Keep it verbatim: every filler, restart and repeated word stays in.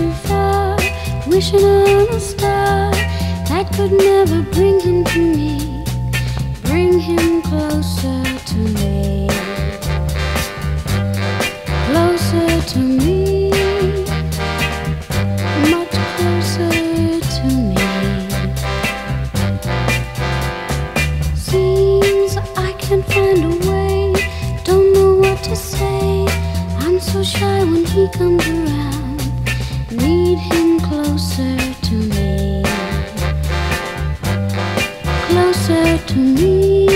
too far, wishing on a star that could never bring him to me, bring him closer to me, closer to me, much closer to me. Seems I can't find a way, don't know what to say. I'm so shy when he comes around, need him closer to me, closer to me.